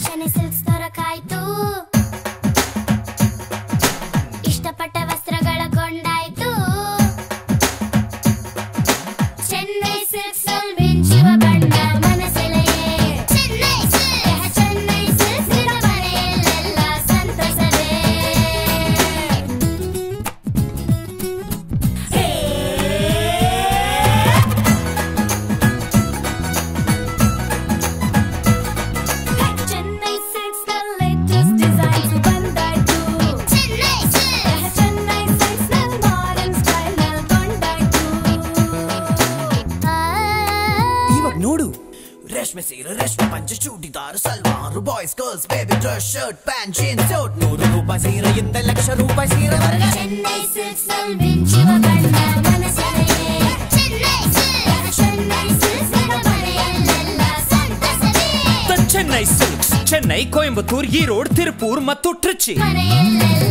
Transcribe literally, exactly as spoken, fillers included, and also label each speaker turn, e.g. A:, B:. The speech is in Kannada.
A: Chennai Silks ದೊರಕಾಯ್ತು ಇಷ್ಟಪಟ್ಟ ವಸ್ತ್ರಗಳ ಕೊಂಡಾಯ್ತು Chennai Silks ನಲ್ಲಿ ಮಿಂಚುವ ಬಣ್ಣ ಮನಸೆಲೆಯೇ Chennai Silks Chennai Silks ನಿನ್ನ ಮನೆಯಲ್ಲೆಲ್ಲ ಸಂತಸವೇ Chennai Silks the latest designs ಬಂದಾಯ್ತು Chennai Silks Chennai Silks ನ modern style ನಲ್ಲಿ ಕೊಂಡಾಯ್ತು
B: ಇವಾಗ ನೋಡು ರೇಷ್ಮೆ ಸೀರೆ ರೇಷ್ಮೆ ಪಂಚೆ churidar salwar boys girls baby dress shirt pant jeans suit ನೂರು ರೂಪಾಯಿ ಸೀರೆಯಿಂದ ಲಕ್ಷ ರೂಪಾಯಿ ಸೀರೆವರೆಗೆ
A: Chennai Silks ನಲ್ಲಿ ಮಿಂಚುವ ಬಣ್ಣ ಮನಸೆಲೆಯೇ Chennai Silks Chennai Silks ನಿನ್ನ ಮನೆಯಲ್ಲೆಲ್ಲ ಸಂತಸವೇ
C: ದ ಚೆನ್ನೈ ಸಿಲ್ಕ್ಸ್ ಚೆನ್ನೈ ಕೊಯಂಬತ್ತೂರ್ ಈರೋಡ್ ತಿರುಪೂರ್ ಮತ್ತು ಟ್ರಿಚಿ
A: ಮನೆಯಲ್ಲೆಲ್ಲ